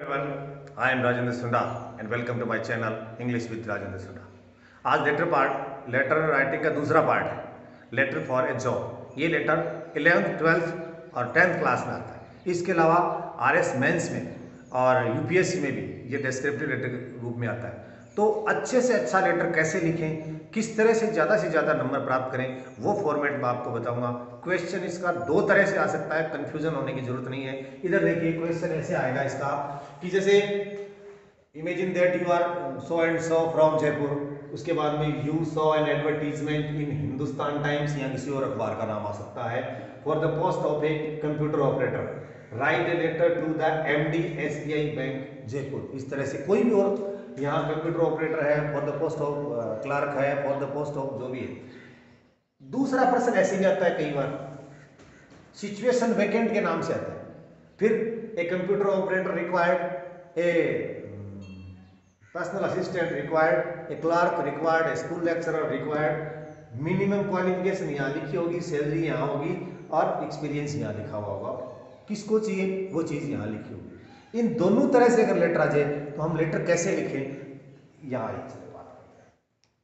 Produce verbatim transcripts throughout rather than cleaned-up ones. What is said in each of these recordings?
Everyone, I am Rajendra Sunda and welcome to my channel English with Rajendra Sunda. आज letter part letter writing का दूसरा part है letter for a job. ये letter eleventh twelfth और tenth class में आता है। इसके अलावा आर एस मेंस में और यूपीएससी में भी ये डिस्क्रिप्टिव लेटर के रूप में आता है। तो अच्छे से अच्छा लेटर कैसे लिखें, किस तरह से ज़्यादा से ज़्यादा नंबर प्राप्त करें, वो फॉर्मेट मैं आपको बताऊंगा। क्वेश्चन इसका दो तरह से आ सकता है, कंफ्यूजन होने की जरूरत नहीं है। इधर देखिए क्वेश्चन ऐसे आएगा इसका कि जैसे imagine that you are so and so from Jaipur, उसके बाद में you saw an advertisement in Hindustan times या किसी और अखबार का नाम आ सकता है for the post of a computer operator, right a letter to the MD SBI bank Jaipur. इस तरह से कोई भी और यहाँ कंप्यूटर ऑपरेटर है, for the post of clerk है, फॉर द पोस्ट ऑफ जो भी है। दूसरा प्रश्न ऐसे भी आता है कई बार, सिचुएशन वैकेंट के नाम से आता है। फिर a computer operator required, a personal assistant required, a clerk required, a school lecturer required. Minimum qualification यहाँ लिखी होगी, सैलरी यहाँ होगी और एक्सपीरियंस यहाँ लिखा हुआ होगा। किसको चाहिए वो चीज़ यहाँ लिखी होगी। इन दोनों तरह से अगर लेटर आ जाए तो हम लेटर कैसे लिखें, यहाँ एक चलो बात करते हैं।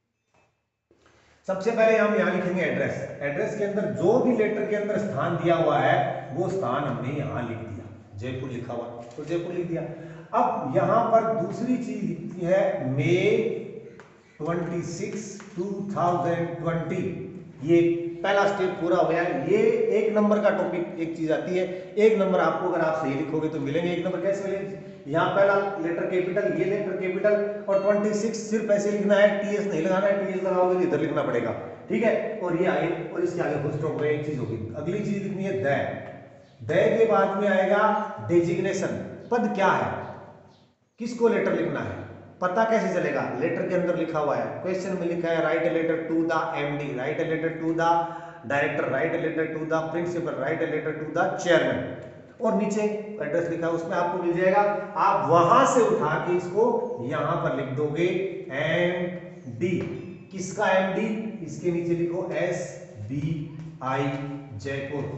सबसे पहले हम यहाँ लिखेंगे एड्रेस। एड्रेस के अंदर जो भी लेटर के अंदर स्थान दिया हुआ है वो स्थान हमने यहाँ लिख दिया। जयपुर लिखा हुआ तो जयपुर लिख दिया। अब यहाँ पर दूसरी चीज लिखती है May twenty six two thousand twenty. ये पहला स्टेप पूरा हो गया। ये एक नंबर का टॉपिक एक चीज आती है। एक नंबर आपको अगर आप सही लिखोगे तो मिलेंगे। एक नंबर कैसे मिलेंगे, यहाँ पहला लेटर कैपिटल, ये लेटर कैपिटल और छब्बीस सिर्फ ऐसे लिखना है, टीएस नहीं लगाना है। टीएस लगाओगे तो इधर लिखना पड़ेगा, ठीक है। और ये आगे और इसके आगे फुल स्टॉप एक चीज होगी। अगली चीज लिखनी है द। द के बाद में आएगा डेजिग्नेशन। पद क्या है, किसको लेटर लिखना है, पता कैसे चलेगा, लेटर के अंदर लिखा हुआ है। क्वेश्चन में लिखा है write a letter to the MD, write a letter to the director, write a letter to the principal, write a letter to the chairman. और नीचे एड्रेस लिखा है, उसमें आपको मिल जाएगा। आप वहां से उठा के इसको यहां पर लिख दोगे एम डी। किसका एम डी, इसके नीचे लिखो एस बी आई जयपुर।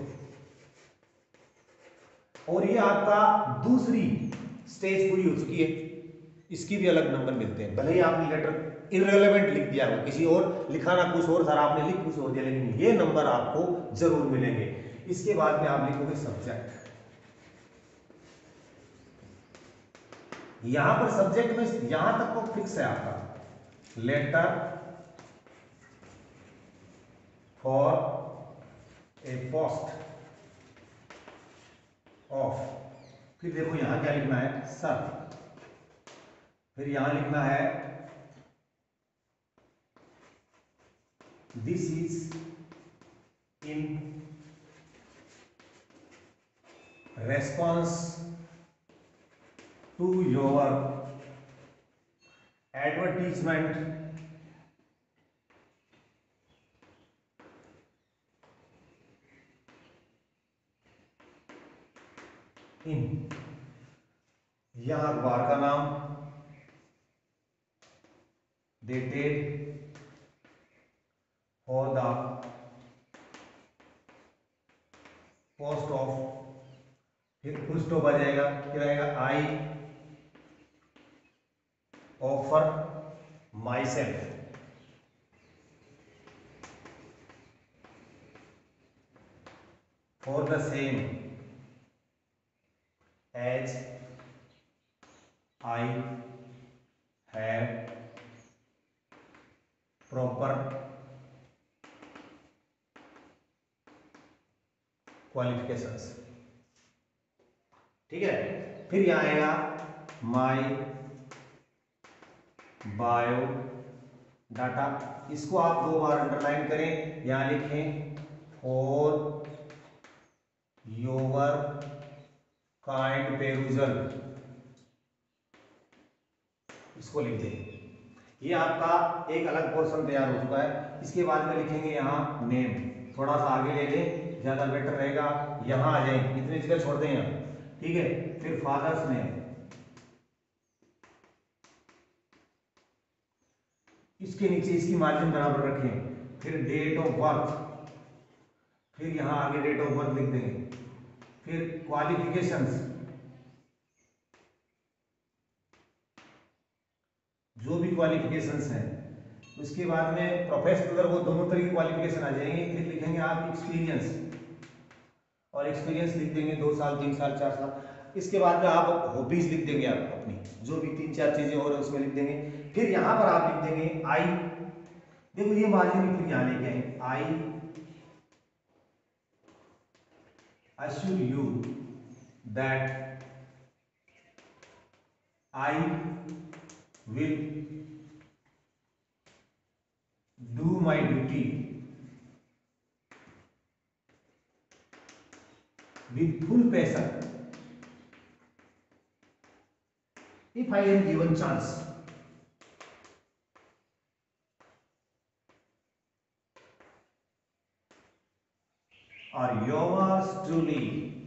और ये आपका दूसरी स्टेज पूरी हो चुकी है। इसकी भी अलग नंबर मिलते हैं। भले ही आपने लेटर इररिलेवेंट लिख दिया हो, किसी और लिखा ना कुछ और, सर आपने लिख कुछ और दिया, लेकिन ये नंबर आपको जरूर मिलेंगे। इसके बाद में आप लिखोगे सब्जेक्ट। यहां पर सब्जेक्ट में यहां तक तो फिक्स है आपका, letter for a post of. फिर देखो यहां क्या लिखना है, सर। फिर यहां लिखना है this is in response to your advertisement in, यहां अखबार का नाम, dated for the post of, फिर फुल स्टॉप आ जाएगा। फिर आएगा I offer myself for the same as I have proper qualifications, ठीक है। फिर यहां आएगा माई बायो डाटा। इसको आप दो बार अंडरलाइन करें, यहां लिखें फॉर योर काइंड पेरूजल, इसको लिख दें। ये आपका एक अलग पोर्शन तैयार हो चुका है। इसके बाद में लिखेंगे यहाँ नेम, थोड़ा सा आगे ले लें, ज्यादा बेटर रहेगा। यहाँ आ जाए, इतनी जगह छोड़ दें यहाँ, ठीक है। फिर फादर्स नेम, इसके नीचे इसकी मार्जिन बराबर रखें। फिर डेट ऑफ बर्थ, फिर यहाँ आगे डेट ऑफ बर्थ लिख देंगे। फिर क्वालिफिकेशंस, जो भी क्वालिफिकेशंस हैं, उसके बाद में प्रोफेशनल, वो दोनों तरह की क्वालिफिकेशन आ जाएंगे। फिर लिखेंगे आप एक्सपीरियंस, और एक्सपीरियंस लिख देंगे दो साल तीन साल चार साल। इसके बाद में आप हॉबीज लिख देंगे, आप अपनी जो भी तीन चार चीजें और उसमें लिख देंगे। फिर यहां पर आप लिख देंगे आई, देखो ये मार्जिन फिर यहां लेके आएंगे, I assure you that I will do my duty with full passion if I am given chance. Or yours truly,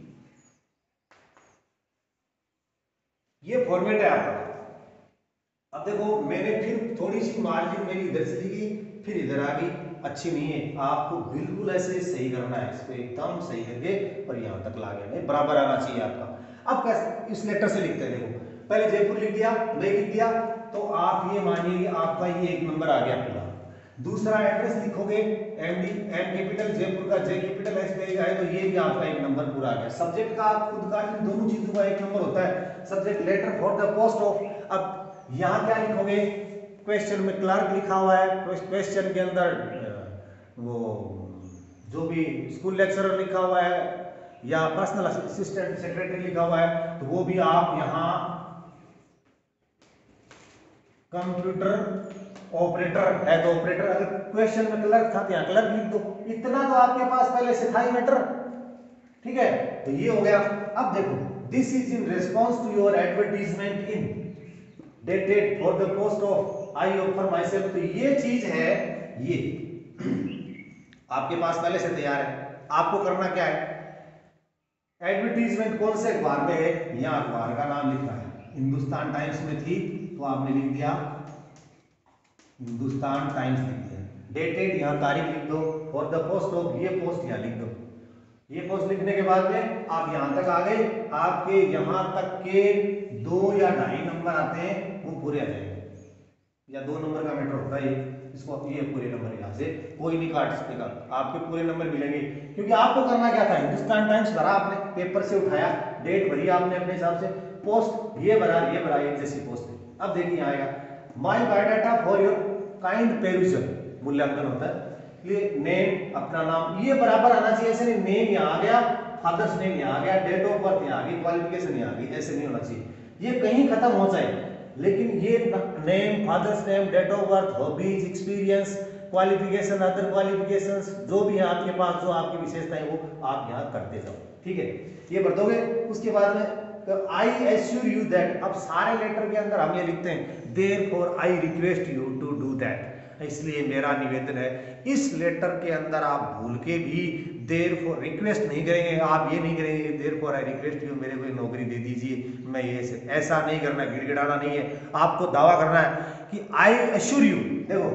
ये फॉर्मेट है आपका। अब देखो मैंने फिर थोड़ी सी मार्जिन मेरी इधर से लिखी, फिर इधर आ गई, अच्छी नहीं है। आपको बिल्कुल ऐसे सही करना है, इसको एकदम सही करके और यहां तक ला गया, नहीं बराबर आना चाहिए आपका। अब कैसे इस लेटर से लिखते हैं, देखो पहले जयपुर लिख दिया, मैं लिख दिया, तो आप ये मानिए कि आपका ये एक नंबर आ गया पूरा। दूसरा एड्रेस लिखोगे M D, M capital Jaipur का, जे कैपिटल एस पे है, तो ये भी आपका एक नंबर पूरा आ गया। सब्जेक्ट का आप खुद का, इन दोनों चीजों का एक नंबर होता है। Subject letter for the post of, अब यहाँ क्या लिखोगे, क्वेश्चन में क्लर्क लिखा हुआ है, क्वेश्चन के अंदर वो जो भी स्कूल लेक्चरर लिखा हुआ है या पर्सनल असिस्टेंट सेक्रेटरी लिखा हुआ है, तो वो भी आप यहाँ कंप्यूटर ऑपरेटर है तो ऑपरेटर, अगर क्वेश्चन में क्लर्क था तो यहाँ क्लर्क लिख दो। इतना तो आपके पास पहले से था ही मैटर, ठीक है। तो ये हो गया। अब देखो, this is in response to your advertisement in dated for the post of I offer myself, तो ये चीज है, ये आपके पास पहले से तैयार है। आपको करना क्या है, एडवर्टीजमेंट कौन से अखबार में है, यहाँ अखबार का नाम लिखना है। हिंदुस्तान टाइम्स में थी तो आपने लिख दिया हिंदुस्तान टाइम्स लिख दिया, डेटेड यहाँ तारीख लिख दो, और द पोस्ट ऑफ, ये पोस्ट यहाँ लिख दो। ये पोस्ट लिखने के बाद में आप यहाँ तक आ गए, आपके यहाँ तक के दो या ढाई नंबर आते हैं वो पूरे आ जाएंगे, या दो नंबर का मैटर होता है इसको, ये पूरे नंबर यहाँ से कोई नहीं काट सकेगा, आपके पूरे नंबर मिलेंगे। क्योंकि आपको करना क्या था, हिंदुस्तान टाइम्स भरा आपने, पेपर से उठाया, डेट भरी आपने अपने हिसाब से, पोस्ट ये भरा ये भरा, एक जैसी पोस्ट है। अब देखिए आएगा, my biodata for your kind perusal, मूल्यांकन होता है, ये नेम अपना नाम ये बराबर आना चाहिए, ऐसे नहीं नेम यहाँ आ गया, फादर्स नेम यहाँ आ गया, डेट ऑफ बर्थ यहाँ आ गई, क्वालिफिकेशन यहाँ आ गई, ऐसे नहीं होना चाहिए। ये कहीं खत्म हो जाए, लेकिन ये name, father's name, date of birth, hobbies, experience, qualification, other qualifications, जो भी है आपके पास, जो आपकी विशेषताएं, वो आप यहाँ करते जाओ, ठीक है। ये भर दोगे। उसके बाद में आई एश्योर यू दैट, अब सारे लेटर के अंदर हम ये लिखते हैं therefore I request you to do that, इसलिए मेरा निवेदन है, इस लेटर के अंदर आप भूल के भी देयरफॉर रिक्वेस्ट नहीं करेंगे, आप ये नहीं करेंगे देयरफॉर आई रिक्वेस्ट यू मेरे को नौकरी दे दीजिए, मैं ये से ऐसा नहीं करना, गिड़गिड़ाना नहीं है। आपको दावा करना है कि आई एश्योर यू,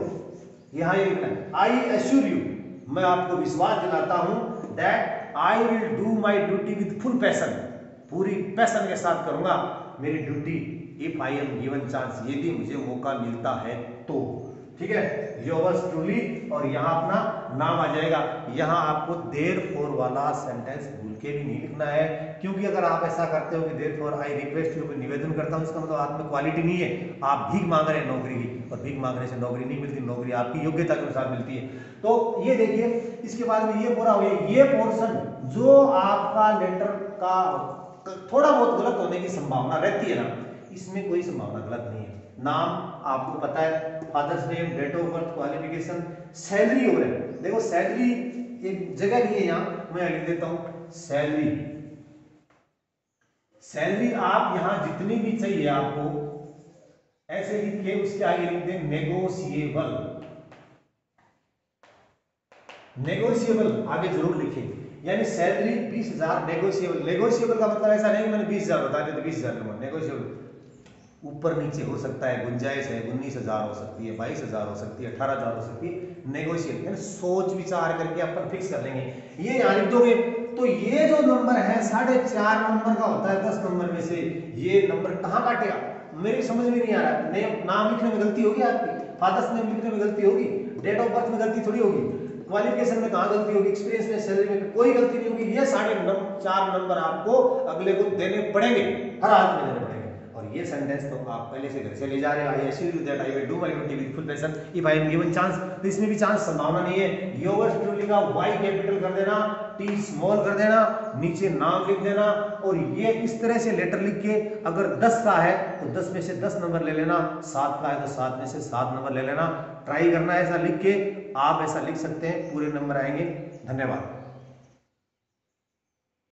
देखो यहाँ ये लिखना है, आई एश्योर यू, मैं आपको विश्वास दिलाता हूं that I will do my duty with full passion, पूरी पैशन के साथ करूंगा मेरी duty, if I am given chance, यदि मुझे मौका मिलता है तो, ठीक है। योर्स ट्रूली, और यहाँ अपना नाम आ जाएगा। यहाँ आपको देयर फॉर वाला सेंटेंस भूल के भी नहीं लिखना है, क्योंकि अगर आप ऐसा करते हो कि therefore I request you, निवेदन करता हूँ, इसका मतलब आप में क्वालिटी नहीं है, आप भीख मांग रहे हैं नौकरी की, और भीख मांगने से नौकरी नहीं मिलती, नौकरी आपकी योग्यता के अनुसार मिलती है। तो ये देखिए, इसके बाद में ये पूरा हो गया। ये पोर्शन जो आपका लेटर का थोड़ा बहुत गलत होने की संभावना रहती है ना, इसमें कोई संभावना गलत नहीं है। नाम आपको पता है, father's name, date of birth, qualification, salary हो रहा है, देखो सैलरी एक जगह नहीं है, यहाँ मैं लिख देता हूं सैलरी। सैलरी आप यहां जितनी भी चाहिए आपको ऐसे लिख के उसके आगे लिख दें नेगोशिएबल, नेगोशिएबल आगे जरूर लिखें, यानी सैलरी बीस हजार नेगोशिएबल। नेगोशिएबल का मतलब ऐसा नहीं मैंने बीस हजार बता दिया तो बीस हजार दूंगा, नेगोशिएबल ऊपर नीचे हो सकता है, गुंजाइश है, उन्नीस हजार हो सकती है, बाईस हजार हो सकती है, अठारह हजार हो सकती है, नेगोशिएट यानी सोच विचार करके अपन फिक्स कर लेंगे। ये यहाँ लिख दोगे तो ये जो नंबर है साढ़े चार नंबर का होता है दस नंबर में से, ये नंबर कहाँ काटेगा मेरी समझ में नहीं आ रहा है। नेम नाम लिखने में गलती होगी आपकी, फादर्स नेम लिखने में गलती होगी, डेट ऑफ बर्थ में गलती थोड़ी होगी, क्वालिफिकेशन में कहाँ गलती होगी, एक्सपीरियंस में, सैलरी में कोई गलती नहीं होगी। ये साढ़े चार नंबर आपको अगले को देने पड़ेंगे, हर हाल में देने पड़ेंगे। और ये सेंटेंस तो आप पहले से घर से ले जा रहे हो, I assure you that I will do my duty with full passion if I am given chance. तो इसमें भी चांस संभावना नहीं है। योर्स ट्रूली का वाई कैपिटल कर देना, टी स्मॉल कर देना, नीचे नाम लिख देना, और ये इस तरह से लेटर लिख के अगर दस का है तो दस में से दस नंबर ले लेना, सात का है तो सात में से सात नंबर ले लेना। ट्राई करना है ऐसा लिख के, आप ऐसा लिख सकते हैं, पूरे नंबर आएंगे। धन्यवाद।